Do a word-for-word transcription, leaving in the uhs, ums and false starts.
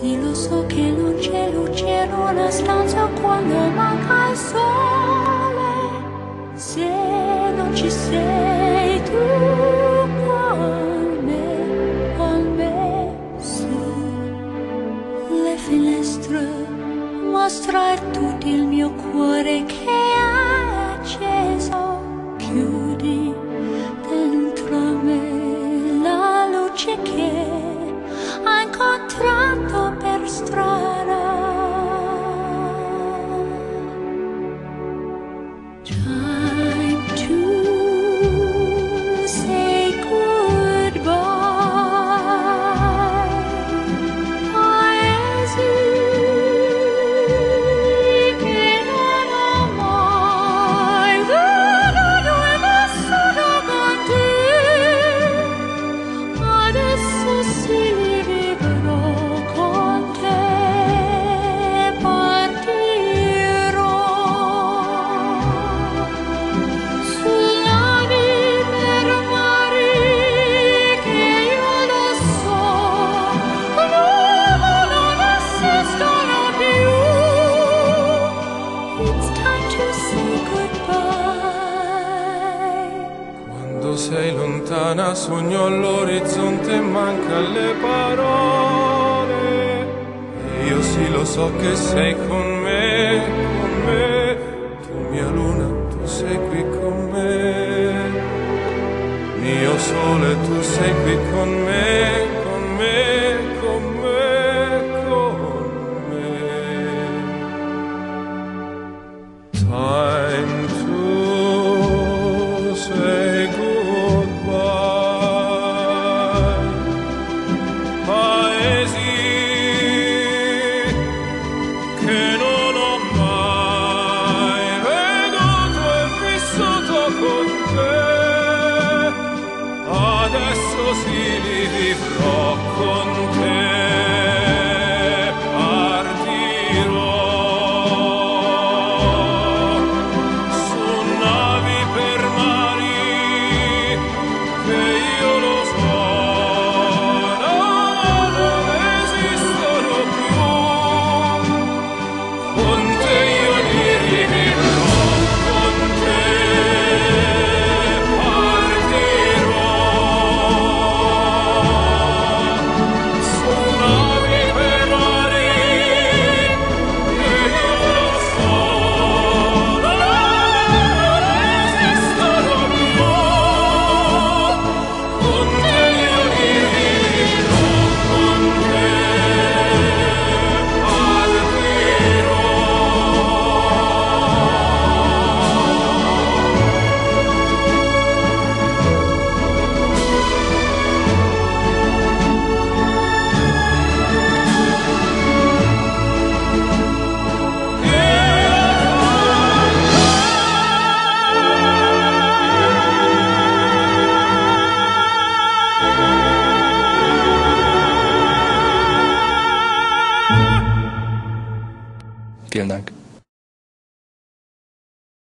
Sì, lo so che non c'è luce in una stanza quando manca il sole. Se non ci sei tu con me, con me, su le finestre mostra tutto il mio cuore che è acceso. Chiudi dentro me la luce che ha incontrato per strada. Time to say goodbye. Paesi che non ho mai veduto e vissuto con te. Adesso si vivrò con te, partirò su navi per mari che io lo so, l'uomo non esistono più. It's time to say goodbye. Quando sei lontana sogno all'orizzonte e manca le parole. E io sì lo so che sei con me, con me. Tu mia luna, tu sei qui con me. Mio sole, tu sei qui con me, con me, con me, con me. Time to say goodbye. Paesi che non ho mai veduto e vissuto con te. Adesso sì li vivrò con te. Partirò su navi per mari che io lo so, no, non esistono più. Con te io li rivivrò, con te partirò su navi per mari che io lo so, no, non esistono più. Con te io li rivivrò, con te partirò. Vielen Dank.